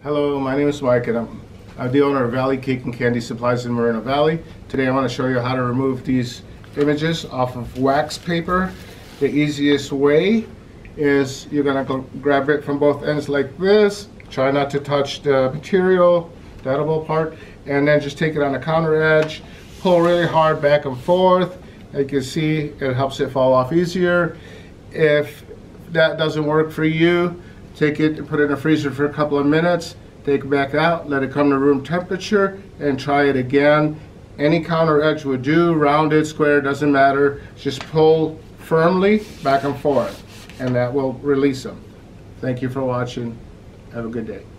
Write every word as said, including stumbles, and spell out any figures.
Hello, my name is Mike and I'm, I'm the owner of Valley Cake and Candy Supplies in Moreno Valley. Today I want to show you how to remove these images off of wax paper. The easiest way is you're going to grab it from both ends like this. Try not to touch the material, the edible part, and then just take it on the counter edge. Pull really hard back and forth. You can see it helps it fall off easier. If that doesn't work for you, take it and put it in the freezer for a couple of minutes, take it back out, let it come to room temperature, and try it again. Any counter edge would do, rounded, square, doesn't matter. Just pull firmly back and forth, and that will release them. Thank you for watching. Have a good day.